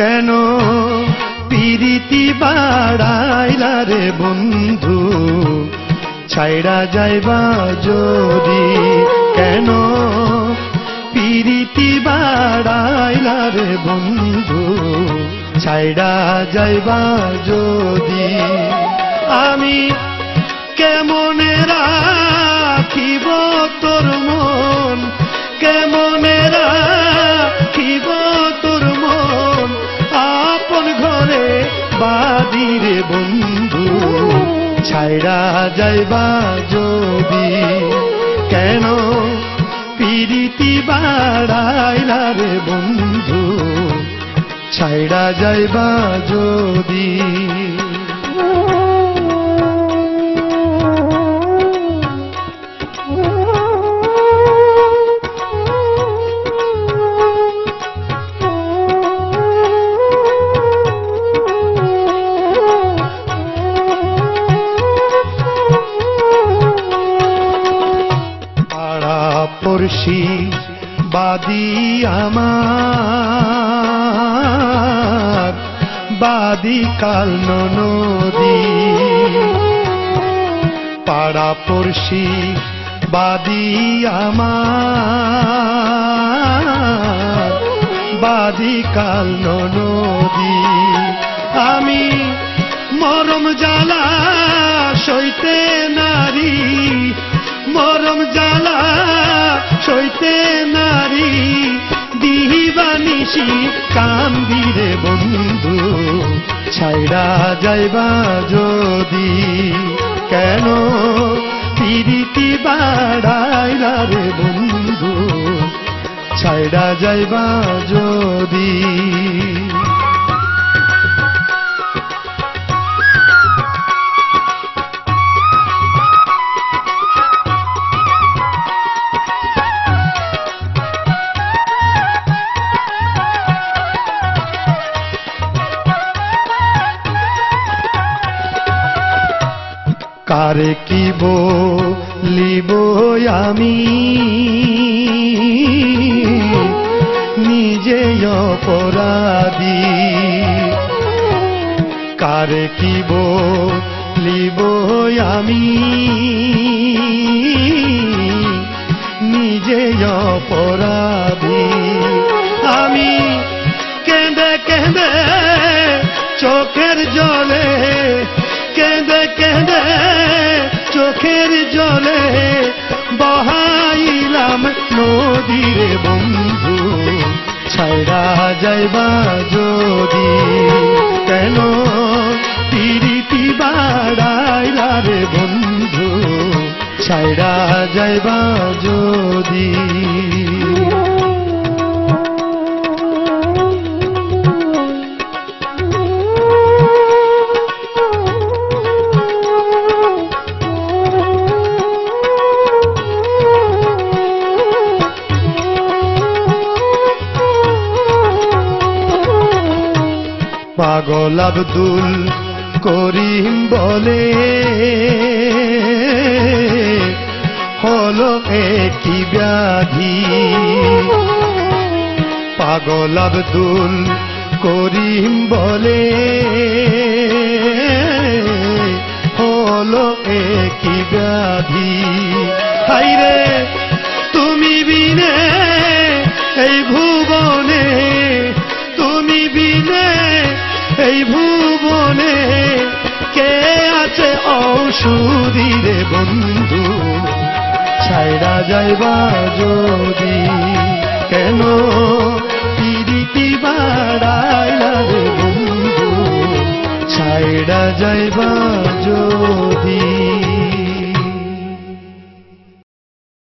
কেন পিরিতি বাড়াইলা রে বন্ধু ছাইড়া যাইবা যদি কেন পিরিতি বাড়াইলা রে বন্ধু ছাইড়া যাইবা যদি আমি কেমনে রাখিব তোর মন কেমনে রাখিব তোর মন আপন ঘরে বাদিরে বন্ধু ছাইড়া যাইবা যদি কেন পিরিতি বাড়াইলা রে বন্ধু ছাইড়া যাইবা যদি পড়শি বাদি আমার বাদি কাল নদী পাড়া পড়শি বাদি আমার বাদি কাল নদী আমি মরম জ্বালা সইতে নারী মরম জ্বালা সইতে নারী দিবানিশি কান্দিরে বন্ধু ছাইড়া যাইবা যদি কেন পিরিতি বাড়াইলা রে বন্ধু ছাইড়া যাইবা যদি কারে কি বলিব আমি নিজে অপরাধী কারে কি বলিব আমি নিজে অপরাধী আমি কেঁদে কেঁদে চোখের জলে কেঁদে কেঁদে চোখের জলে বহাইলাম নদীরে বন্ধু ছাইড়া যাইবা যদি কেন পিরিতি বাড়াইলা রে বন্ধু ছাইড়া যাইবা যদি পাগল আব্দুল করিম বলে হলো একই ব্যাধি পাগল আব্দুল করিম বলে হলো একই ব্যাধি হাইরে তুমি বিনে এই ভুবনে তুমি বিনে এই ভুবনে কে আছে ঔষধি রে বন্ধু ছাইড়া যাইবা যদি কেন পিরিতি বাড়াইলা রে বন্ধু ছাইড়া যাইবা